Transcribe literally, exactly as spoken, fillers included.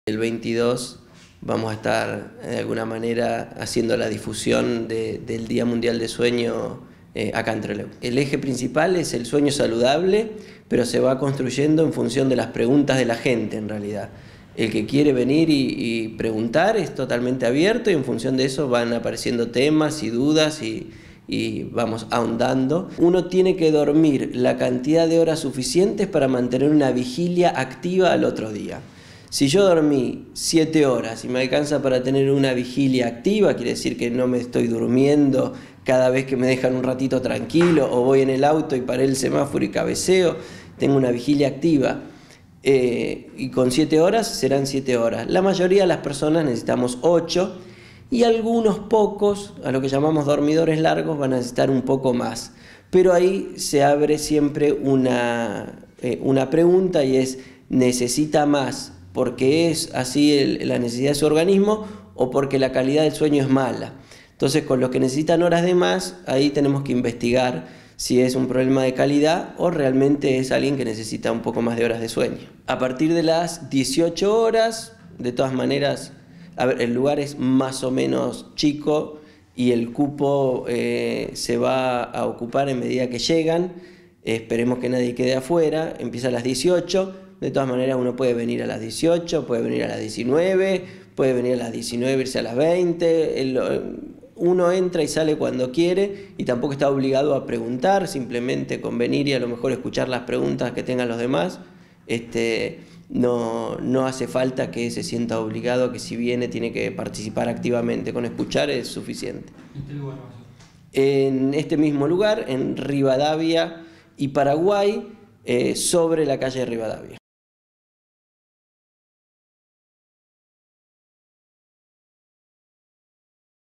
El veintidós vamos a estar de alguna manera haciendo la difusión de, del Día Mundial de Sueño eh, acá en Trelew. El eje principal es el sueño saludable, pero se va construyendo en función de las preguntas de la gente en realidad. El que quiere venir y, y preguntar es totalmente abierto y en función de eso van apareciendo temas y dudas y, y vamos ahondando. Uno tiene que dormir la cantidad de horas suficientes para mantener una vigilia activa al otro día. Si yo dormí siete horas y me alcanza para tener una vigilia activa, quiere decir que no me estoy durmiendo cada vez que me dejan un ratito tranquilo o voy en el auto y paré el semáforo y cabeceo, tengo una vigilia activa. Eh, y con siete horas serán siete horas. La mayoría de las personas necesitamos ocho y algunos pocos, a lo que llamamos dormidores largos, van a necesitar un poco más. Pero ahí se abre siempre una, eh, una pregunta y es, ¿necesita más porque es así el, la necesidad de su organismo o porque la calidad del sueño es mala? Entonces, con los que necesitan horas de más, ahí tenemos que investigar si es un problema de calidad o realmente es alguien que necesita un poco más de horas de sueño. A partir de las dieciocho horas, de todas maneras, a ver, el lugar es más o menos chico y el cupo eh, se va a ocupar en medida que llegan. Esperemos que nadie quede afuera. Empieza a las dieciocho. De todas maneras, uno puede venir a las dieciocho, puede venir a las diecinueve, puede venir a las diecinueve, irse a las veinte. El, uno entra y sale cuando quiere y tampoco está obligado a preguntar, simplemente con venir y a lo mejor escuchar las preguntas que tengan los demás. Este, no, no hace falta que se sienta obligado, que si viene tiene que participar activamente. Con escuchar es suficiente. ¿En qué lugar va a ser? En este mismo lugar, en Rivadavia y Paraguay, eh, sobre la calle de Rivadavia.